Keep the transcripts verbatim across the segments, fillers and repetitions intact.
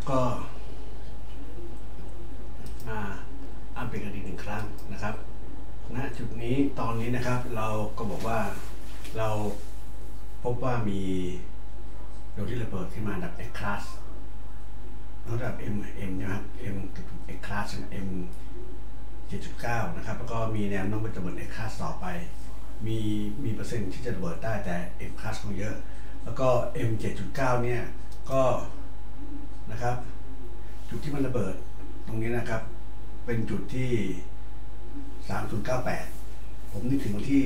ก็มาอัปเดตกันอีกหนึ่งครั้งนะครับณจุดนี้ตอนนี้นะครับเราก็บอกว่าเราพบว่ามีดวงที่ระเบิดขึ้นมาดับ X class ระดับ M M นะครับ M X class M เจ็ดจุดเก้า นะครับแล้วก็มีแนวโน้มว่าจะระเบิด X class ต่อไปมีมีเปอร์เซ็นต์ที่จะระเบิดได้แต่ M class ของเยอะแล้วก็ M เจ็ดจุดเก้า เนี่ยก็นะครับจุดที่มันระเบิดตรงนี้นะครับเป็นจุดที่สามศูนย์เก้าแปดผมนึกถึงวันที่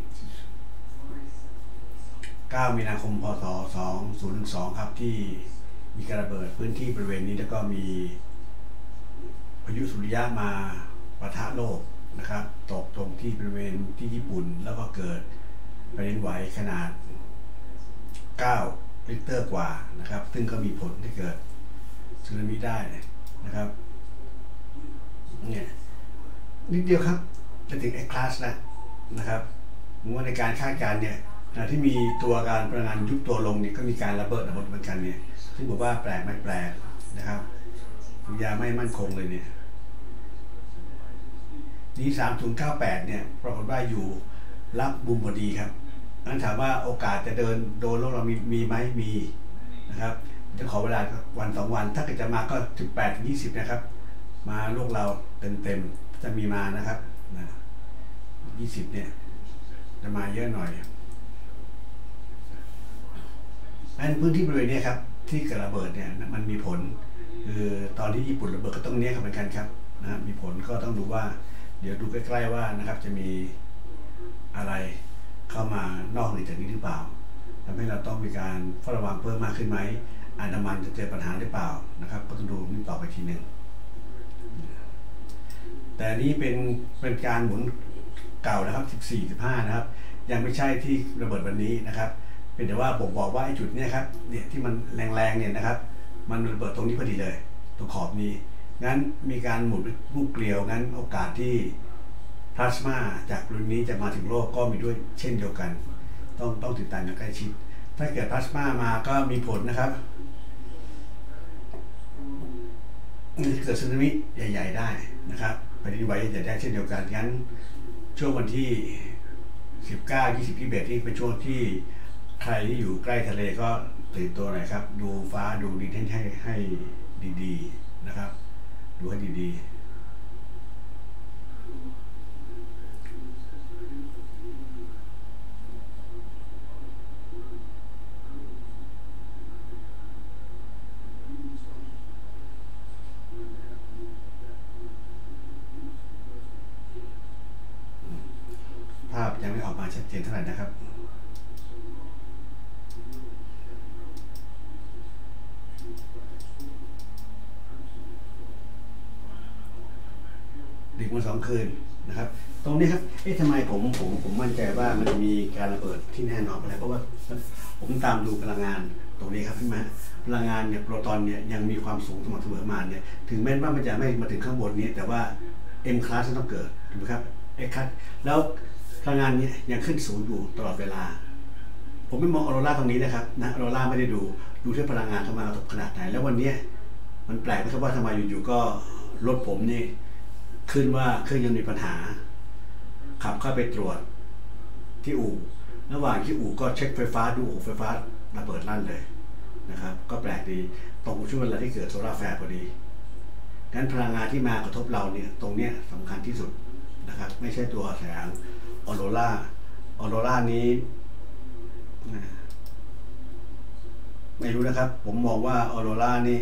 เก้ามีนาคมพศสองพันสิบสองครับที่มีการระเบิดพื้นที่บริเวณนี้แล้วก็มีพายุสุริยะมาปะทะโลกนะครับตกตรงที่บริเวณที่ญี่ปุ่นแล้วก็เกิดแผ่นดินไหวขนาดเก้าริกเตอร์กว่านะครับซึ่งก็มีผลที่เกิดสึนามิได้นะครับเนี่ยนิดเดียวครับจะถึง X class แล้วนะครับผมว่าในการคาดการณ์เนี่ยขณะที่มีตัวการพลังงานยุบตัวลงเนี่ยก็มีการระเบิดระเบิดเหมือนกันเนี่ยซึ่งบอกว่าแปลกไม่แปลกนะครับสัญญาไม่มั่นคงเลยเนี่ยนี้สามศูนย์เก้าแปดเนี่ยปรากฏว่าอยู่รับบุมพอดีครับนั้นถามว่าโอกาสจะเดินโดนโลกเรามีมีไหมมีนะครับจะขอเวลาวันสองวันถ้าเกิดจะมาก็สิบแปดถึงยี่สิบนะครับมาโลกเราเต็มเต็มจะมีมานะครับนะยี่สิบเนี่ยจะมาเยอะหน่อยอันพื้นที่บริเวณนี้ครับที่เกิดระเบิดเนี่ยมันมีผลคือตอนที่ญี่ปุ่นระเบิดก็ต้องเนี้ยเหมือนกันครับนะมีผลก็ต้องดูว่าเดี๋ยวดูใกล้ๆว่านะครับจะมีอะไรเข้ามานอกเหนือจากนี้หรือเปล่าทำให้เราต้องมีการเฝ้าระวังเพิ่มมากขึ้นไหมอันดามันจะเจอปัญหาหรือเปล่านะครับก็ต้องดูนี่ต่อไปทีหนึ่งแต่นี้เป็นเป็นการหมุนเก่านะครับสิบสี่ สิบห้านะครับยังไม่ใช่ที่ระเบิดวันนี้นะครับเป็นแต่ว่าผมบอกว่าไอ้จุดนี้ครับเนี่ยที่มันแรงๆเนี่ยนะครับมันระเบิดตรงนี้พอดีเลยตรงขอบนี้งั้นมีการหมุนลูกเกลียวงั้นโอกาสที่พลาสมาจากรุ่นนี้จะมาถึงโลกก็มีด้วยเช่นเดียวกันต้องต้องติดตามอย่างใกล้ชิดถ้าเกิดพลาสมามาก็มีผลนะครับเกิดสึนามิใหญ่ๆได้นะครับแผ่นดินไหวใหญ่ได้เช่นเดียวกันงั้นช่วงวันที่สิบเก้า ยี่สิบ ยี่สิบเอ็ดที่เป็นช่วงที่ใครที่อยู่ใกล้ทะเลก็ตื่นตัวหน่อยครับดูฟ้าดูดินให้ให้ดีๆนะครับดูให้ดีๆภาพยังไม่ออกมาชัดเจนเท่าไหร่นะครับดึกมาสองคืนนะครับตรงนี้ครับเอ๊ะทำไมผมผมผมมั่นใจว่ามันจะมีการระเบิดที่แน่นอนอะไรเพราะว่าผมตามดูพลังงานตรงนี้ครับใช่ไหมพลังงานเนี่ยโปรตอนเนี่ยยังมีความสูงสม่ำเสมอมาเนี่ยถึงแม้ว่ามันจะไม่มาถึงข้างบนนี้แต่ว่า M class ต้องเกิดถูกไหมครับ X class แล้วพลังงานนี้ยังขึ้นสูงอยู่ตลอดเวลาผมไม่มองออโรราตรงนี้นะครับนะออโรราไม่ได้ดูดูที่พลังงานเข้ามาตกขนาดไหนแล้ววันนี้มันแปลกนะครับว่าทำไมอยู่ๆก็รถผมนี่ขึ้นว่าเครื่องยนต์มีปัญหาขับเข้าไปตรวจที่อู่ระหว่างที่อู่ก็เช็คไฟฟ้าดูอู่ไฟฟ้าระเบิดลั่นเลยนะครับก็แปลกดีตรงช่วงเวลาที่เกิดโซลาร์แฟร์พอดีงั้นพลังงานที่มากระทบเราเนี่ยตรงเนี้ยสำคัญที่สุดนะครับไม่ใช่ตัวแสงออโรราออโรรานี้ไม่รู้นะครับผมมองว่าออโรรานี่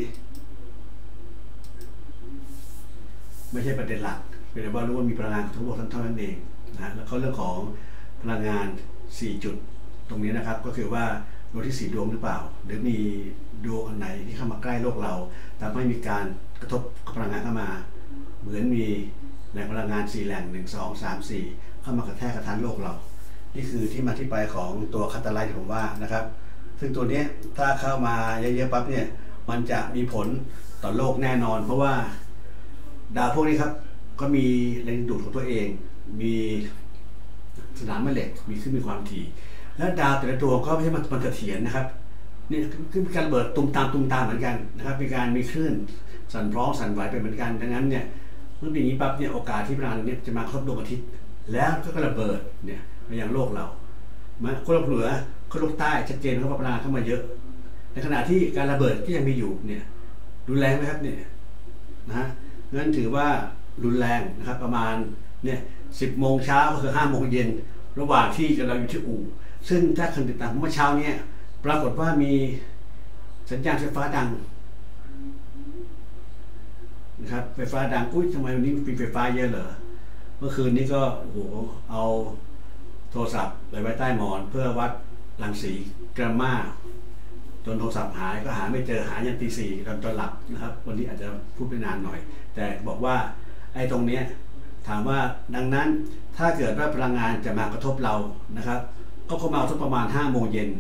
ไม่ใช่ประเด็นหลักเป็นแต่ว่ารู้ว่ามีพลังงานทั้งหมดเท่านั้นเองนะแล้วก็เรื่องของพลังงานสี่จุดตรงนี้นะครับก็คือว่าดวงที่สี่ดวงหรือเปล่าหรือมีดวงอันไหนที่เข้ามาใกล้โลกเราทำให้มีการกระทบกับพลังงานเข้ามาเหมือนมีแหล่งพลังงานสี่แหล่งหนึ่ง สอง สาม สี่เข้ามากระแทกกระทันโลกเรานี่คือที่มาที่ไปของตัวคาตาไลท์ที่ผมว่านะครับซึ่งตัวนี้ถ้าเข้ามาเยอะๆปั๊บเนี่ยมันจะมีผลต่อโลกแน่นอนเพราะว่าดาวพวกนี้ครับก็มีแรงดึงดูดของตัวเองมีสนามแม่เหล็กมีขึ้นมีความถี่แล้วดาวแต่ละดวงก็ไม่ใช่มันมันเสถียรนะครับนี่คือการระเบิดตุ่มตามตุ่มตามเหมือนกันนะครับมีการมีคลื่นสั่นพร้องสั่นไหวไปเหมือนกันดังนั้นเนี่ยเมื่อเป็นอย่างนี้ปั๊บเนี่ยโอกาสที่พลังเนี่ยจะมาครอบดวงอาทิตย์แล้วก็ระเบิดเนี่ยมายังโลกเรามาโลกเหนือโลกใต้ชัดเจนเขาพลังเข้ามาเยอะในขณะที่การระเบิดก็ยังมีอยู่เนี่ยรุนแรงไหมครับเนี่ยนะฮะงั้นถือว่ารุนแรงนะครับประมาณเนี่ยสิบโมงเช้าก็คือห้าโมงเย็นระหว่างที่เราอยู่ที่อู่ซึ่งถ้าคนติดตามเมื่อเช้าเนี่ยปรากฏว่ามีสัญญาณไฟฟ้าดังนะครับไฟฟ้าดังอุ้ยทำไมวันนี้มีไฟฟ้าเยอะเหรอเมื่อคืนนี้ก็โอ้โหเอาโทรศัพท์ไปไว้ใต้หมอนเพื่อวัดรังสีกราม่าจนโทรศัพท์หายก็หาไม่เจอหายันตีสี่ตอนตอนหลับนะครับวันนี้อาจจะพูดไปนานหน่อยแต่บอกว่าไอ้ตรงเนี้ยถามว่าดังนั้นถ้าเกิดว่าพลังงานจะมากระทบเรานะครับก็เข้ามาสักประมาณห้าโมงเย็น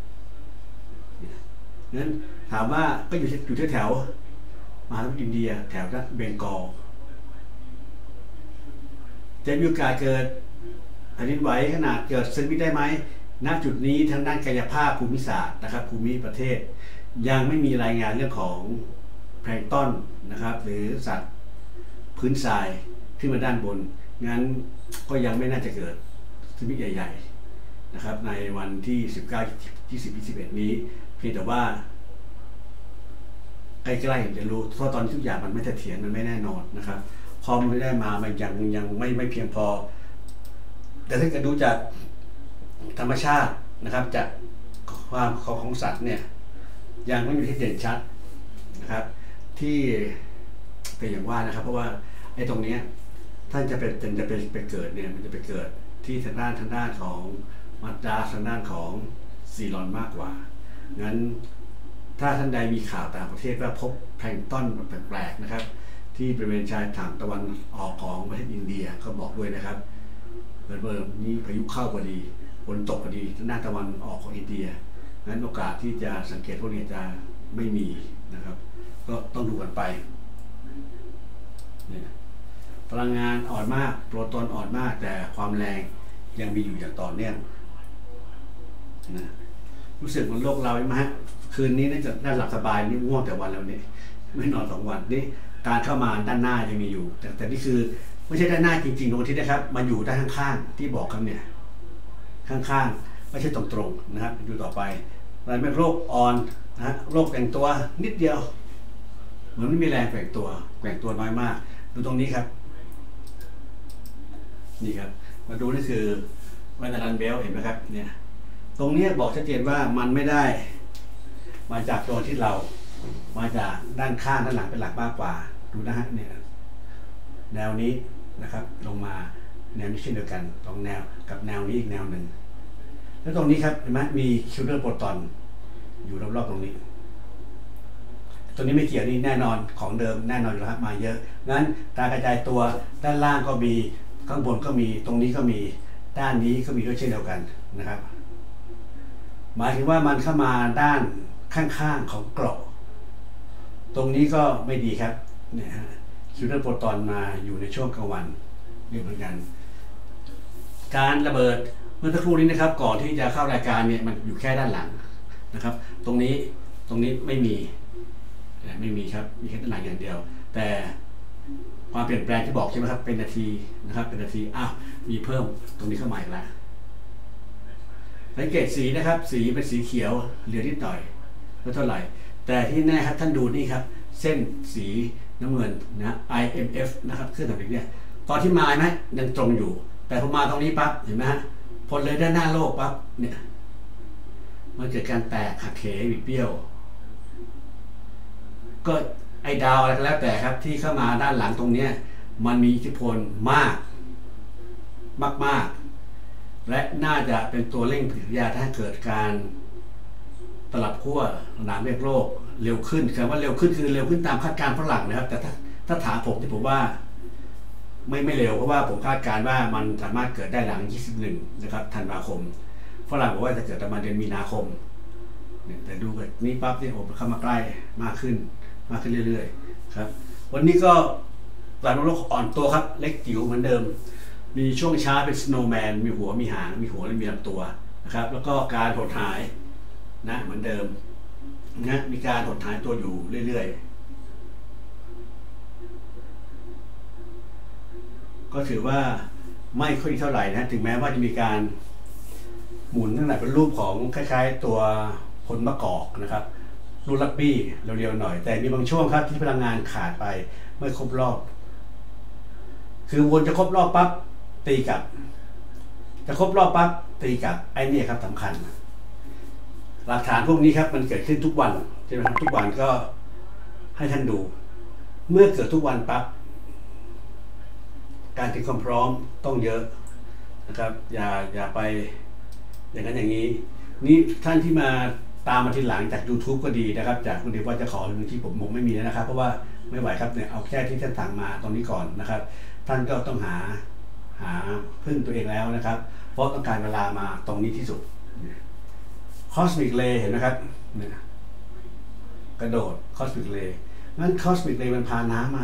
นั้นถามว่าก็อยู่อยู่แถวมหาสมุทรอินเดียแถวเบงกอลจะมีโอกาสเกิดแผ่นดินไหวขนาดเกิดสึนามิได้ไหมณจุดนี้ทางด้านกายภาพภูมิศาสตร์นะครับภูมิประเทศยังไม่มีรายงานเรื่องของแพลงก์ต้นนะครับหรือสัตว์พื้นทรายขึ้นมาด้านบนงั้นก็ยังไม่น่าจะเกิดสึนามิใหญ่ๆนะครับในวันที่สิบเก้า ยี่สิบ ยี่สิบเอ็ดนี้เพียงแต่ว่าใกล้ๆจะรู้เพราะตอนทุกอย่างมันไม่เสถียรมันไม่แน่นอนนะครับข้อมูลที่ได้มามันยังยังไม่ไม่เพียงพอแต่ถ้าเกิดดูจากธรรมชาตินะครับจากความของสัตว์เนี่ยยังไม่มีที่เด่นชัดนะครับที่เป็นอย่างว่านะครับเพราะว่าไอ้ตรงนี้ท่านจะเป็นจะเป็นไปเกิดเนี่ยมันจะไปเกิดที่ทางด้านทางด้านของมัดดาทางด้านของซีรอนมากกว่างั้นถ้าท่านใดมีข่าวต่างประเทศว่าพบแพลงก์ต้นแปลกๆนะครับที่บริเวณชายฝั่งตะวันออกของประเทศอินเดียก็บอกด้วยนะครับเกิดเมื่อนี้พายุเข้าพอดีฝนตกพอดีหน้าตะวันออกของอินเดียงั้นโอกาสที่จะสังเกตพวกนี้จะไม่มีนะครับก็ต้องดูกันไปพลังงานอ่อนมากโปรตอนอ่อนมากแต่ความแรงยังมีอยู่อย่างต่อเนื่องนะรู้สึกเหมือนโลกเราไหมฮะคืนนี้น่าจะน่าหลับสบายนี่ง่วงแต่วันแล้วนี่ไม่นอนสองวันนี่การเข้ามาด้านหน้ายังมีอยู่แต่แต่นี่คือไม่ใช่ด้านหน้าจริงๆดวงอาทิตย์นะครับมาอยู่ด้านข้างๆที่บอกครับเนี่ยข้างๆไม่ใช่ตรงๆนะครับดูต่อไปมันเป็นโรคอ่อนนะโรคแกว่งตัวนิดเดียวเหมือนไม่มีแรงแกว่งตัวแกว่งตัวน้อยมากดูตรงนี้ครับนี่ครับมาดูนี่คือวันดันเบลเห็นไหมครับเนี่ยตรงนี้บอกชัดเจนว่ามันไม่ได้มาจากตัวที่เรามาจากด้านข้างด้านหลังเป็นหลักมากกว่าดูนะฮะเนี่ยแนวนี้นะครับลงมาแนวนี้เช่นเดียวกันตรงแนวกับแนวนี้อีกแนวหนึ่งแล้วตรงนี้ครับเห็นไหมมีคิวเลอร์โปรตอนอยู่รอบๆตรงนี้ตรงนี้ไม่เกี่ยวนี่แน่นอนของเดิมแน่นอนอยู่แล้วมาเยอะงั้นการกระจายตัวด้านล่างก็มีข้างบนก็มีตรงนี้ก็มีด้านนี้ก็มีด้วยเช่นเดียวกันนะครับหมายถึงว่ามันเข้ามาด้านข้างๆของเกราะตรงนี้ก็ไม่ดีครับเนี่ยฮะคิวเลอร์โปรตอนมาอยู่ในช่วงกลางวันเรียกเหมือนกันการระเบิดเมื่อสักครู่นี้นะครับก่อนที่จะเข้ารายการเนี่ยมันอยู่แค่ด้านหลังนะครับตรงนี้ตรงนี้ไม่มีไม่มีครับมีแค่ด้านหลังอย่างเดียวแต่ความเปลี่ยนแปลงที่บอกใช่ไหมครับเป็นนาทีนะครับเป็นนาทีอ้าวมีเพิ่มตรงนี้เข้ามาอีกแล้วสังเกตสีนะครับสีเป็นสีเขียวเหลือนิดหน่อยแล้วเท่าไหร่แต่ที่แน่ครับท่านดูนี่ครับเส้นสีน้ำเงินนะ ไอ เอ็ม เอฟ นะครับเครื่องต่างๆเนี่ยตอนที่มาไหมยังตรงอยู่แต่พอมาตรงนี้ปั๊บเห็นไหมฮะพอเลยด้านหน้าโลกปั๊บเนี่ยมันเกิดการแตกหักเหบิดเบี้ยวก็ไอ้ดาวอะไรก็แล้วแต่ครับที่เข้ามาด้านหลังตรงนี้มันมีอิทธิพลมากมากๆและน่าจะเป็นตัวเร่งปฏิกิริยาถ้าเกิดการตลับขั้วสนามเมฆโลกเร็วขึ้นคำว่าเร็วขึ้นคือเร็วขึ้นตามคาดการณ์ฝรั่งนะครับแต่ถ้าถ้าถามผมที่ผมว่าไม่ไม่เร็วเพราะว่าผมคาดการณ์ว่ามันสามารถเกิดได้หลังยี่สิบเอ็ดนะครับธันวาคมฝรั่งบอกว่าจะเกิดประมาณเดือนมีนาคมแต่ดูแบบนี้ปั๊บเนี่ยผมเข้ามาใกล้มากขึ้นมากขึ้นเรื่อยๆครับวันนี้ก็ตลาดโลกอ่อนตัวครับเล็กจิ๋วเหมือนเดิมมีช่วงเช้าเป็นสโนว์แมนมีหัวมีหางมีหัวและมีลำตัวนะครับแล้วก็การหดหายนะเหมือนเดิมนะมีการหดหายตัวอยู่เรื่อยๆก็ถือว่าไม่ค่อยเท่าไหร่นะถึงแม้ว่าจะมีการหมุนตั้งแต่เป็นรูปของคล้ายๆตัวผลมะกอกนะครับรูปลักบี้เร็วๆหน่อยแต่มีบางช่วงครับที่พลังงานขาดไปไม่ครบรอบคือวนจะครบรอบปั๊บตีกลับจะครบรอบปั๊บตีกลับไอ้นี่ครับสำคัญหลักฐานพวกนี้ครับมันเกิดขึ้นทุกวันใช่ไหมครับทุกวันก็ให้ท่านดูเมื่อเกิดทุกวันปั๊บการเตรียมความพร้อมต้องเยอะนะครับอย่าอย่าไปอย่างนั้นอย่างนี้นี่ท่านที่มาตามมาทีหลังจาก YouTube ก็ดีนะครับจากคุณเดียว่าจะขอหนึ่งที่ผมผมไม่มีนะครับเพราะว่าไม่ไหวครับเนี่ยเอาแค่ที่ท่านสั่งมาตรงนี้ก่อนนะครับท่านก็ต้องหาหาพึ่งตัวเองแล้วนะครับเพราะต้องการเวลามาตรงนี้ที่สุดคอสมิกเลย์เห็นไหมครับเนี่ยกระโดดคอสมิกเลย์งั้นคอสมิกเลย์มันพาน้ำมา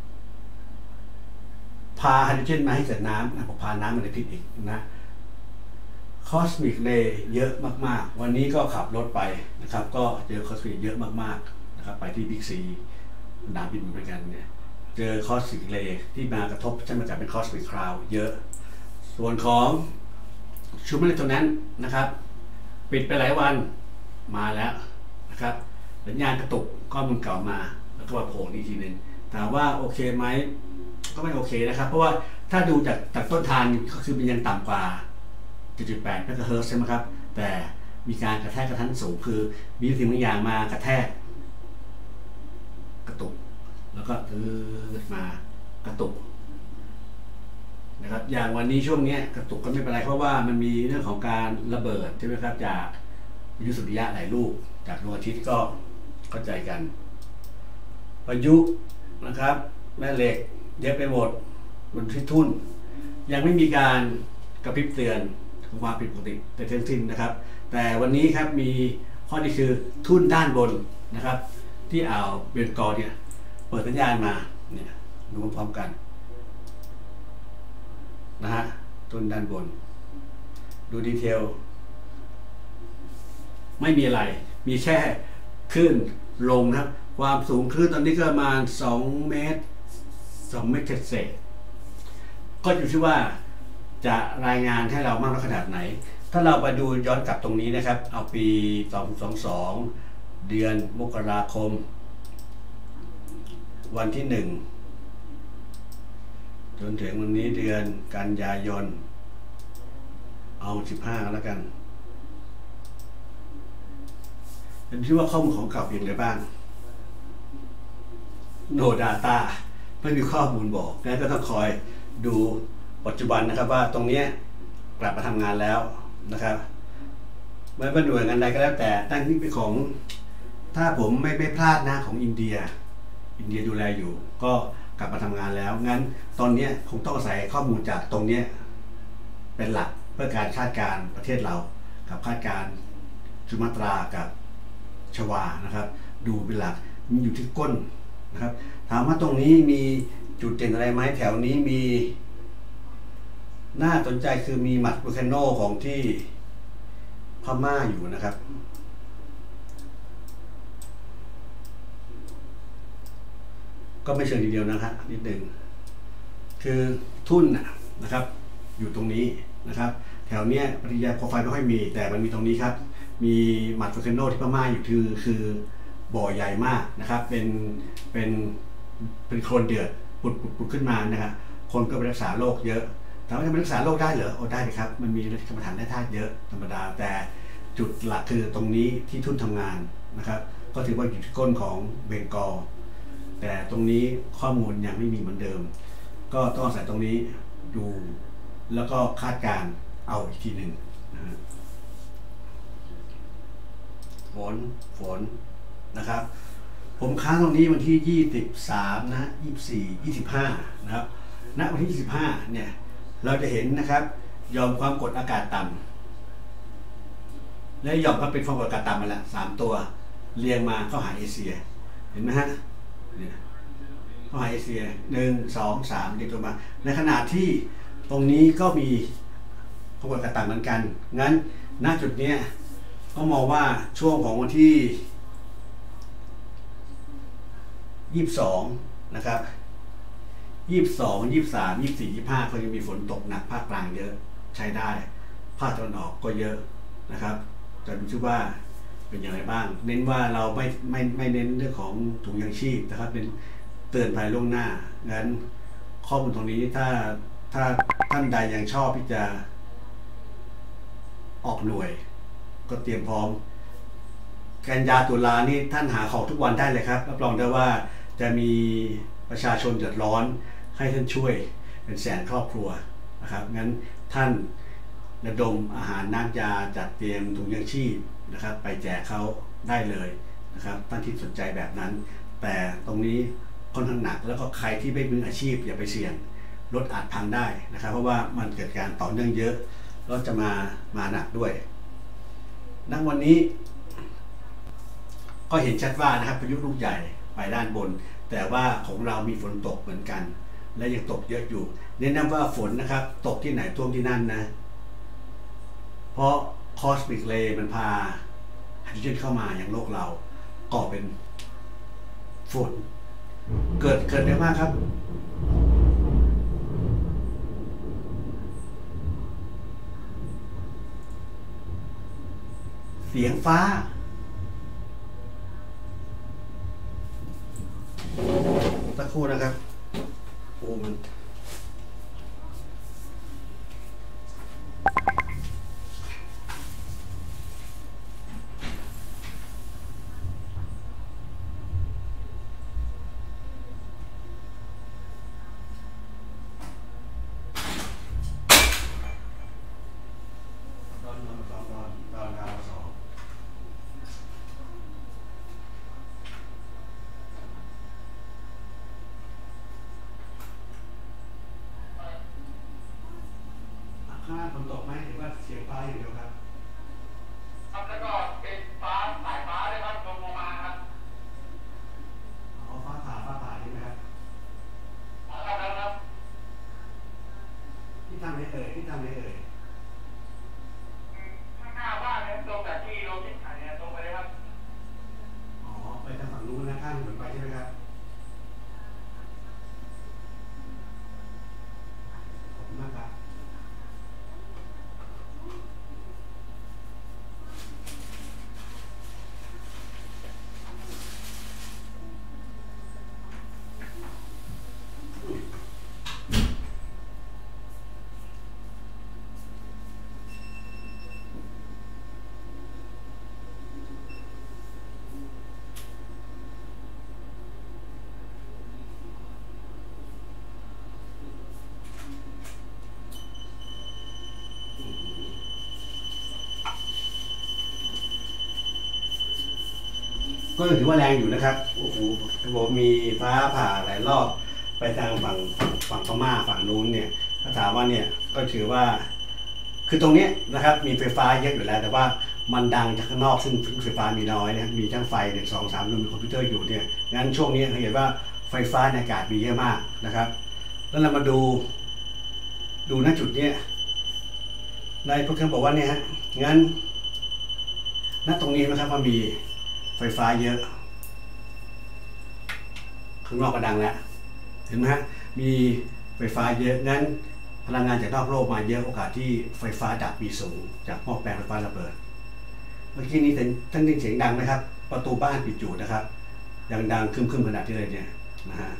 พาไฮโดรเจนมาให้เกิดน้ำนะผมพาน้ำมันเลยผิดอีกนะคอสมิกเลย์เยอะมากๆวันนี้ก็ขับรถไปนะครับก็เจอคอสมิกเยอะมากๆนะครับไปที่บิ๊กซีดาบินเหมือนกันเนี่ยเจอคอสมิกเลย์ที่มากระทบใช่ไหมครับเป็นคอสมิกคราวเยอะส่วนของชูเมเลโทนั้นนะครับปิดไปหลายวันมาแล้วนะครับสัญญาณกระตุกข้อมูลเก่ามาแล้วก็มาโผล่อีกทีหนึ่งถามว่าโอเคไหมก็ไม่โอเคนะครับเพราะว่าถ้าดูจากจากต้นทางก็คือมันยังต่ำกว่า เจ็ดจุดแปด เมกะเฮิรตซ์ใช่ไหมครับแต่มีการกระแทกกระทันสูงคือมีสิ่งบางอย่างมากระแทกกระตุกแล้วก็ตืดมากระตุกนะครับอย่างวันนี้ช่วงนี้กระตุกก็ไม่เป็นไรเพราะว่ามันมีเรื่องของการระเบิดใช่ไหมครับจากพายุสุริยะหลายลูกจากดวงอาทิตย์ก็เข้าใจกันพายุนะครับแม่เหล็กเยอะไปหมดบนที่ทุ่นยังไม่มีการกระพริบเตือนของความผิดปกติแต่ทั้งสิ้นนะครับแต่วันนี้ครับมีข้อนี้คือทุ่นด้านบนนะครับที่อ่าวเบงกอลเนี่ยเปิดสัญญาณมาเนี่ยดูพร้อมกันนะฮะทุ่นด้านบนดูดีเทลไม่มีอะไรมีแค่คลื่นลงนะครับความสูงคลื่นตอนนี้ก็ประมาณสองเมตรสองเมตรเศษก็อยู่ที่ว่าจะรายงานให้เรามากน้อยขนาดไหนถ้าเราไปดูย้อนกลับตรงนี้นะครับเอาปีสองพันยี่สิบสองเดือนมกราคมวันที่หนึ่งจนถึงวันนี้เดือนกันยายนเอาสิบห้าแล้วกันเป็นที่ว่าข้อมูลของเก่าเพียงไรบ้าง no data ไม่มีข้อมูลบอกงั้นก็ต้องคอยดูปัจจุบันนะครับว่าตรงนี้กลับมาทำงานแล้วนะครับไม่ว่าหน่วยงานใดก็แล้วแต่ตั้งที่เป็นของถ้าผมไม่ไม่พลาดนะของอินเดียอินเดียดูแลอยู่ก็กลับมาทำงานแล้วงั้นตอนนี้คงต้องอาศัยข้อมูลจากตรงนี้เป็นหลักเพื่อการคาดการณ์ประเทศเรากับคาดการณ์สุมาตรากับชวานะครับดูเป็นหลักมันอยู่ที่ก้นนะครับถามว่าตรงนี้มีจุดเด่นอะไรไหมแถวนี้มีน่าสนใจคือมีหมัดโวลคาโนของที่พม่าอยู่นะครับก็ไม่เชิงทีเดียวนะครับนิดหนึ่งคือทุ่นนะครับอยู่ตรงนี้นะครับแถวเนี้ยปฏิกิริยาโปรไฟล์ไม่ค่อยมีแต่มันมีตรงนี้ครับมีหมัดโวลคาโนที่พม่าอยู่คือคือบ่อใหญ่มากนะครับเป็นเป็นเป็นโคลนเดือดปุดปุดปุดขึ้นมานะครับคนก็ไปรักษาโรคเยอะถามว่าจะรักษาโรคได้เหรอโอ้ได้เลยครับมันมีกรรมฐานได้ธาตุเยอะธรรมดาแต่จุดหลักคือตรงนี้ที่ทุ่นทำงานนะครับก็ถือว่าอยู่ที่ก้นของเบงกอลแต่ตรงนี้ข้อมูลยังไม่มีเหมือนเดิมก็ต้องอาศัยตรงนี้ดูแล้วก็คาดการเอาอีกทีหนึ่งนะฝนฝนนะครับผมค้างตรงนี้วันที่ยี่สิบสามนะยี่สิบสี่ ยี่สิบห้านะครับณวันที่ยี่สิบห้าเนี่ยเราจะเห็นนะครับยอมความกดอากาศต่ำและยอมก็เป็นความกดอากาศต่ำมาแล้วสามตัวเรียงมาเข้าหาเอเชียเห็นไหมฮะเนี่ยเข้าหาเอเชียหนึ่งสองสามเรียงตัวมาในขณะที่ตรงนี้ก็มีความกดอากาศต่ำเหมือนกันงั้นณจุดนี้ก็มองว่าช่วงของวันที่ยี่สิบสองนะครับยี่สิบสองยี่สิบสามยี่สิบสี่ยี่สิบห้าก็ยังมีฝนตกหนักภาคกลางเยอะใช้ได้ภาคตะวันออกก็เยอะนะครับจะดูชื่อว่าเป็นอย่างไรบ้างเน้นว่าเราไม่ไม่ไม่เน้นเรื่องของถุงยางชีพนะครับเป็นเตือนภัยล่วงหน้างั้นข้อมูลตรงนี้ถ้าถ้าท่านใดยังชอบที่จะออกหน่วยก็เตรียมพร้อมกันยาตุลานี่ท่านหาของทุกวันได้เลยครับรับรองได้ว่าจะมีประชาชนเดือดร้อนให้ท่านช่วยเป็นแสนครอบครัวนะครับงั้นท่านระดมอาหารน้ำยาจัดเตรียมถุงยางชีพนะครับไปแจกเขาได้เลยนะครับท่านที่สนใจแบบนั้นแต่ตรงนี้ค่อนข้างหนักแล้วก็ใครที่ไม่มีอาชีพอย่าไปเสี่ยงรถอาจพังได้นะครับเพราะว่ามันเกิดการต่อเนื่องเยอะแล้วจะมามาหนักด้วยณวันนี้ก็เห็นชัดว่านะครับพายุลูกใหญ่ไปด้านบนแต่ว่าของเรามีฝนตกเหมือนกันและยังตกเยอะอยู่เน้นย้ำว่าฝนนะครับตกที่ไหนท่วมที่นั่นนะเพราะคอสมิกเรย์มันพาไฮโดรเจนเข้ามาอย่างโลกเราก่อเป็นฝนเกิดเกิดได้มากครับเสียงฟ้าสักครู่นะครับโอ้มันข้างล่างฝนตกไหมหรือว่าเสียงฟ้าอย่างเดียวครับครับแล้วก็เป็นฟ้าสายฟ้าเลยครับลงมาครับอ๋อฟ้าผ่าฟ้าผ่าใช่ไหมครับครับแล้วครับที่ทำให้เอ่ยที่ทำให้เอ่ยข้างหน้าบ้านเนี่ยตรงจากที่เราคิดขายเนี่ยตรงไปเลยครับอ๋อไปทางฝั่งนู้นนะข้างถนนไปใช่ไหมครับขอบคุณมากครับก็ถือว่าแรงอยู่นะครับโอ้โหผมมีฟ้าผ่าหลายรอบไปทางฝั่งฝั่งพม่าฝั่งนู้นเนี่ยถ้าถามว่าเนี่ยก็ถือว่าคือตรงนี้นะครับมีไฟฟ้าเยอะอยู่แล้วแต่ว่ามันดังจากข้างนอกซึ่งไฟฟ้ามีน้อยนะมีทั้งไฟหนึ่งสองสามรวมมีคอมพิวเตอร์อยู่เนี่ยงั้นช่วงนี้เห็นว่าไฟฟ้าในอากาศมีเยอะมากนะครับแล้วเรามาดูดูณจุดนี้นายพวกเขาบอกว่าเนี่ยฮะงั้นณตรงนี้นะครับมันมีไฟฟ้าเยอะข้างนอกก็ดังแล้วเห็นไหมฮะมีไฟฟ้าเยอะงั้นพลังงานจากนอกโลกมาเยอะโอกาสที่ไฟฟ้าดับมีสูงจากหม้อแปลงไฟฟ้าระเบิดเมื่อกี้นี้ท่านได้เสียงดังไหมครับประตูบ้านปิดอยู่นะครับยังดังคึมๆขนาดที่เลยเนี่ยนะฮะ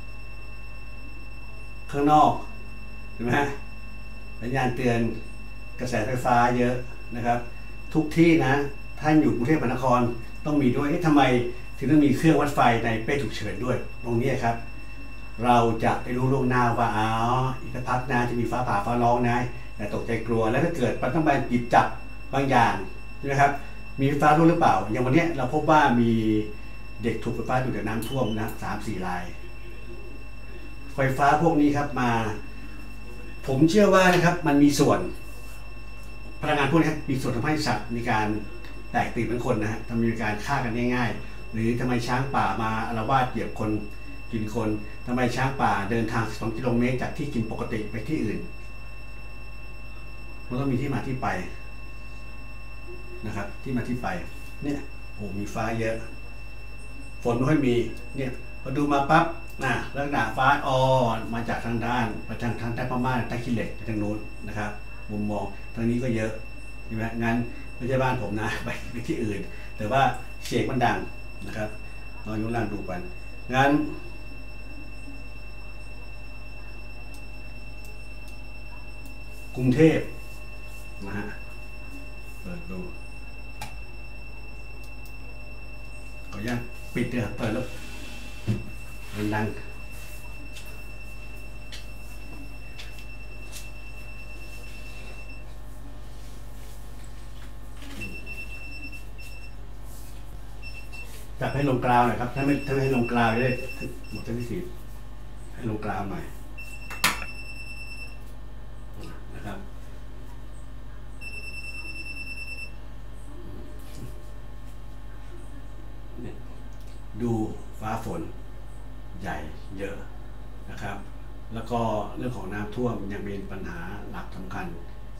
ข้างนอกเห็นไหมฮะสัญญาณเตือนกระแสไฟฟ้าเยอะนะครับทุกที่นะท่านอยู่กรุงเทพมหานครต้องมีด้วยทำไมถึงต้องมีเครื่องวัดไฟในเป้ฉุกเฉินด้วยตรงนี้ครับเราจะได้รู้ล่วงหน้าว่าอ๋ออีกสักพักนะจะมีฟ้าผ่าฟ้าร้องนะแต่ตกใจกลัวแล้วถ้าเกิดมันต้องไปหยิบจับบางอย่างนะครับมีไฟฟ้ารั่วหรือเปล่าอย่างวันนี้เราพบว่ามีเด็กถูกไฟฟ้าดูดจากน้ำท่วมนะสามสี่รายไฟฟ้าพวกนี้ครับมาผมเชื่อว่านะครับมันมีส่วนพลังงานพวกนี้มีส่วนทำให้สัตว์มีการแตกตื่นเป็นคนนะฮะทำมีการฆ่ากันง่ายๆหรือทำไมช้างป่ามาอาละวาดเหยียบคนกินคนทำไมช้างป่าเดินทางสองกิโลเมตรจากที่กินปกติไปที่อื่นมันต้องมีที่มาที่ไปนะครับที่มาที่ไปเนี่ยโอ้มีฟ้าเยอะฝนไม่ค่อยมีเนี่ยพอดูมาปั๊บนะลักษณะฟ้าออมาจากทางด้านมาทางทางใต้พม่าใต้ขี้เหล็กทางโน้นนะครับมุมมองทางนี้ก็เยอะใช่ไหมงั้นไม่ใช่บ้านผมนะไปไปที่อื่นแต่ว่าเสียงมันดังนะครับลองยกล่างดูกันงั้นกรุงเทพนะฮะเปิดดูขออนุญาตปิดเดี๋ยวเปิดแล้วมันดังจับให้ลงกราวหน่อยครับถ้าไม่ถ้าไม่ให้ลงกราวจะได้หมดเส้นที่สี่ให้ลงกราวหน่อยนะครับดูฟ้าฝนใหญ่เยอะนะครับแล้วก็เรื่องของน้ำท่วมยังเป็นปัญหาหลักสำคัญ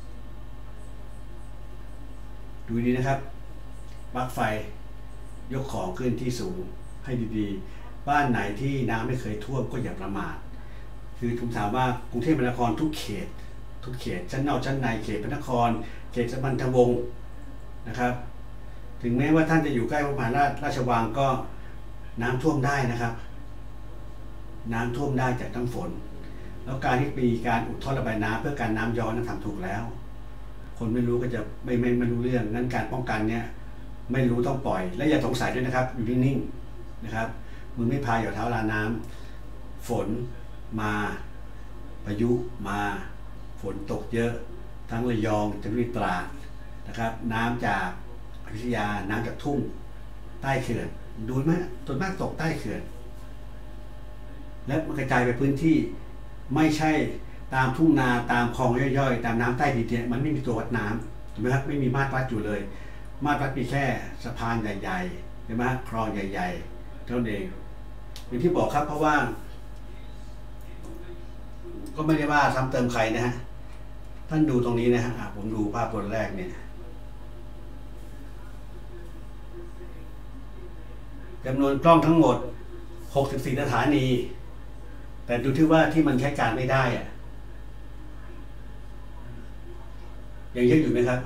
ดูดีนะครับปลั๊กไฟยกของขึ้นที่สูงให้ดีๆบ้านไหนที่น้ำไม่เคยท่วมก็อย่าประมาทคือผมถามว่ากรุงเทพมหานครทุกเขตทุกเขตชั้นนอกชั้นในเขตพระนครเขตสัมพันธวงศ์นะครับถึงแม้ว่าท่านจะอยู่ใกล้พระมหาราชวังก็น้ำท่วมได้นะครับน้ำท่วมได้จากน้ำฝนแล้วการที่มีการอุดท่อระบายน้ำเพื่อการน้ำย้อนนั้นทำถูกแล้วคนไม่รู้ก็จะไม่ไม่ไม่รู้เรื่องนั้นการป้องกันเนี่ยไม่รู้ต้องปล่อยและอย่าสงสัยด้วยนะครับอยู่นิ่งๆนะครับมือไม่พายหยดเท้าลาน้ำฝนมาพายุมาฝนตกเยอะทั้งระยองจันทบุรีตราดนะครับน้ำจากอยุธยาน้ำจากทุ่งใต้เขื่อนดูไหมส่วนมากตกใต้เขื่อนและมันกระจายไปพื้นที่ไม่ใช่ตามทุ่งนาตามคลองย่อยๆตามน้ำใต้ดินเนี่ยมันไม่มีตัววัดน้ำถูกไหมครับไม่มีมาตรวัดอยู่เลยมาตรวัดมีแค่สะพานใหญ่ๆใช่ไหมคลองใหญ่ๆเท่านั้นเองอย่างที่บอกครับเพราะว่าก็ไม่ได้ว่าซ้ำเติมใครนะฮะท่านดูตรงนี้นะฮะผมดูภาพตัวแรกเนี่ยจำนวนกล้องทั้งหมดหกสิบสี่สถานีแต่ดูที่ว่าที่มันใช้การไม่ได้อะยังเยอะอยู่ไหมครับ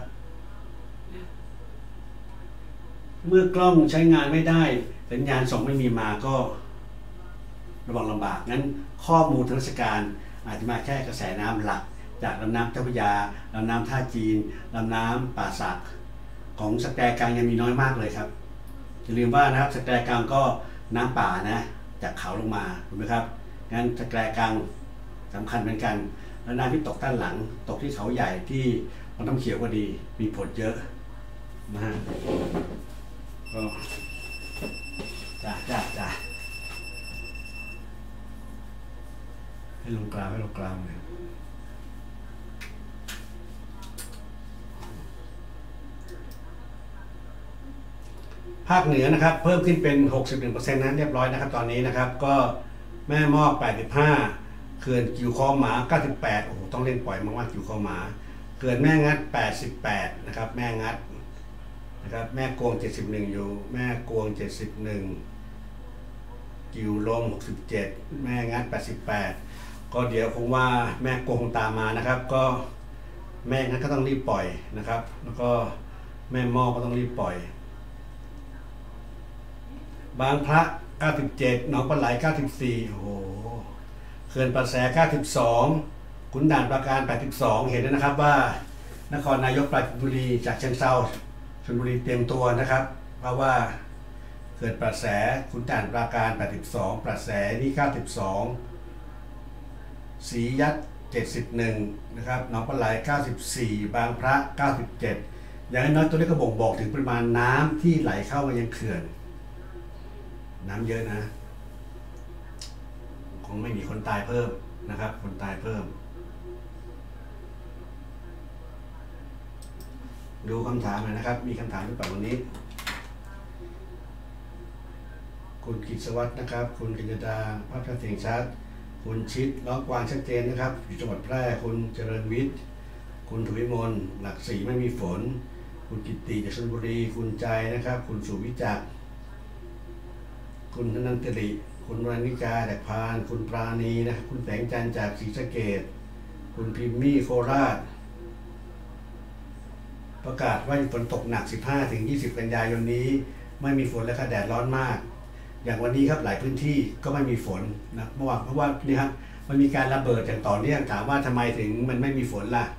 เมื่อกล้องใช้งานไม่ได้สัญญาณส่งไม่มีมาก็ระวังลำบากงั้นข้อมูลทางราชการอาจจะมาแค่กระแสน้ำหลักจากลำน้ำเจ้าพระยาลำน้ำท่าจีนลำน้ำป่าสักของสแกกลางยังมีน้อยมากเลยครับอย่าลืมว่านะครับสแกกลางก็น้ำป่านะจากเขาลงมาถูกไหมครับงั้นสแกกลางสำคัญเหมือนกันแล้วน้ำที่ตกด้านหลังตกที่เขาใหญ่ที่มันน้ำเขียวก็ดีมีผลเยอะนะฮะก็จ้าจ้าจ้าให้ลงกลางให้ลงกลางเลยภาคเหนือนะครับเพิ่มขึ้นเป็น หกสิบเอ็ดเปอร์เซ็นต์ นั้นเรียบร้อยนะครับตอนนี้นะครับก็แม่มอกแปดสิบห้าเขื่อนกิ่วคอหมาเก้าสิบแปดโอ้โหต้องเร่งปล่อยมากๆกิ่วคอหมาเขื่อนแม่งัดแปดสิบแปดนะครับแม่งัดนะครับแม่กวงเจ็ดสิบเอ็ดอยู่แม่กวงเจ็ดสิบเอ็ดกิ่วลมหกสิบเจ็ดแม่งัดแปดสิบแปดก็เดี๋ยวคงว่าแม่กวงคงตามมานะครับก็แม่งัดก็ต้องรีบปล่อยนะครับแล้วก็แม่มอกก็ต้องรีบปล่อยบางพระเก้าสิบเจ็ดหนองปลาไหลเก้าสิบสี่โอ้โหเขื่อนป่าแสเก้าสิบสองขุนด่านปราการแปดสิบสองเห็นแล้วนะครับว่านครนายกปราจีนบุรีจากเชียงเทราชลบุรีเตรียมตัวนะครับเพราะว่าเขื่อนป่าแสขุนด่านปราการแปดสิบสองป่าแสนี่เก้าสิบสองศรียัดเจ็ดสิบเอ็ดนะครับหนองปลาไหลเก้าสิบสี่บางพระเก้าสิบเจ็ดอย่างน้อยตัวนี้ก็บ่งบอกถึงปริมาณน้ำที่ไหลเข้ามายังเขื่อนน้ำเยอะนะคงไม่มีคนตายเพิ่มนะครับคนตายเพิ่มดูคำถามหน่อยนะครับมีคำถามหรือเปล่าวันนี้คุณกิษวัฒน์นะครับคุณกิจดาภาพชัดเสียงชัดคุณชิดร้องกวางชัดเจนนะครับอยู่จังหวัดแพร่คุณเจริญวิทย์คุณถุยมนหลักสี่ไม่มีฝนคุณกิตติจากชลบุรีคุณใจนะครับคุณสุวิจักรคุณธนันตริคุณวรรณิกาจากพานคุณปราณีนะครับคุณแสงจันทร์จากศรีสะเกษคุณพิมมี่โคราชประกาศว่าฝนตกหนัก สิบห้าถึงยี่สิบ กันยายนนี้ไม่มีฝนและก็แดดร้อนมากอย่างวันนี้ครับหลายพื้นที่ก็ไม่มีฝนนะเมื่อวานเพราะว่านี่ครับมันมีการระเบิดอย่างต่อเนื่องถามว่าทำไมถึงมันไม่มีฝนล่ะ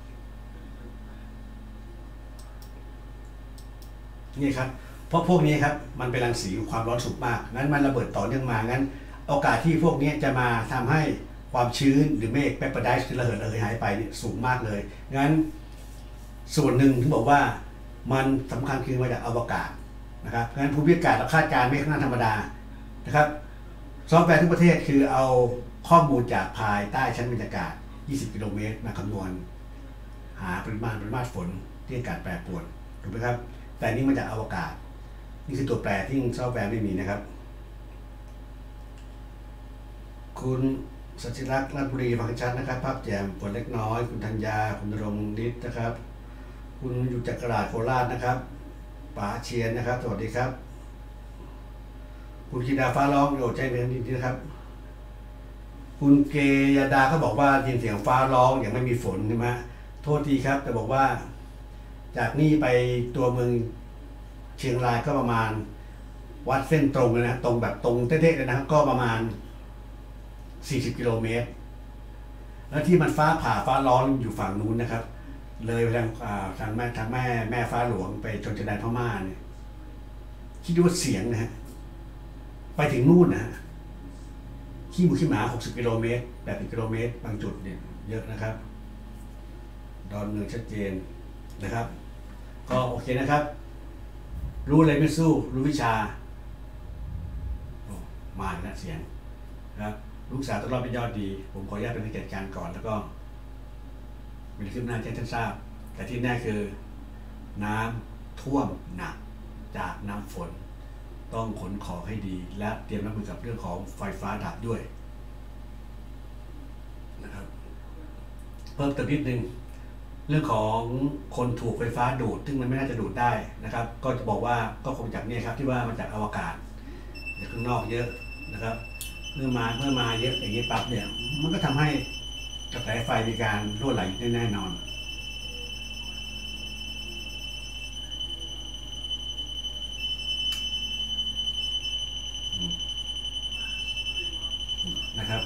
นี่ครับเพราะพวกนี้ครับมันเป็นรังสีความร้อนสูงมากงั้นมันระเบิดต่อเนื่องมางั้นโอกาสที่พวกนี้จะมาทำให้ความชื้นหรือเมฆแปปไดซ์ระเหิดระเหยหายไปนี่สูงมากเลยงั้นส่วนหนึ่งที่บอกว่ามันสำคัญคือมาจากอวกาศนะครับงั้นภูมิอากาศเราคาดการณ์ไม่ขนาดธรรมดานะครับซอฟต์แวร์ทุกประเทศคือเอาข้อมูลจากภายใต้ชั้นบรรยากาศยี่สิบกิโลเมตรมาคำนวณหาปริมาณปริมาณฝนที่อากาศแปรปรวนถูกไหมครับแต่นี่มาจากอวกาศนี่คือตัวแปรที่ซอฟต์แวร์ไม่มีนะครับคุณสัจรักษ์ราชบุรีฟังชัดนะครับภาพแจ่มฝนเล็กน้อยคุณธัญญาคุณณรงค์ฤทธิ์นะครับคุณอยู่จักราชโคราชนะครับป๋าเชียนนะครับสวัสดีครับคุณกีดาฟ้าร้องโยดใจเรียนดีนะครับคุณเกยดาก็บอกว่ายินเสียงฟ้าร้องอย่างไม่มีฝนใช่ไหมโทษทีครับแต่บอกว่าจากนี่ไปตัวเมืองเชียงรายก็ประมาณวัดเส้นตรงเลยนะตรงแบบตรงเท่ๆเลยนะครับก็ประมาณสี่สิบกิโลเมตรแล้วที่มันฟ้าผ่าฟ้าร้องอยู่ฝั่งนู้นนะครับเลยไปทางทางแม่ทางแม่แม่ฟ้าหลวงไปจนชายแดนพม่าเนี่ยคิดดูว่าเสียงนะฮะไปถึงนู่นนะขี้หมูขี้หมาหกสิบกิโลเมตรแปดสิบกิโลเมตรบางจุดเนี่ยเยอะนะครับดอนเมืองชัดเจนนะครับก็โอเคนะครับรู้อะไรไม่สู้รู้วิชามาแล้วเสียงนะครับลูกสาวต้องรอดเป็นยอดดีผมขออนุญาตเป็นผู้จัดการก่อนแล้วก็มีขึ้นหน้าแจ้งท่านทราบแต่ที่แน่คือน้ำท่วมหนักจากน้ำฝนต้องขนของให้ดีและเตรียมรับมือกับเรื่องของไฟฟ้าดับด้วยนะครับเพิ่มเติมนิดนึงเรื่องของคนถูกไฟฟ้าดูดซึ่งมันไม่น่าจะดูดได้นะครับก็จะบอกว่าก็คงจากนี่ครับที่ว่ามันจากอวกาศจากข้างนอกเยอะนะครับเมื่อมาเมื่อมาเยอะอย่างนี้ปั๊บเนี่ยมันก็ทำให้กระแสไฟมีการรั่วไหลแน่นอนนะครับ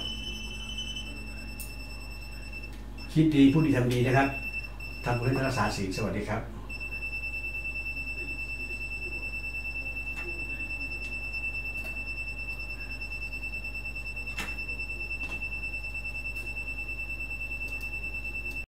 คิดดีพูดดีทำดีนะครับทำเพื่อรักษาศีลสวัสดีครับ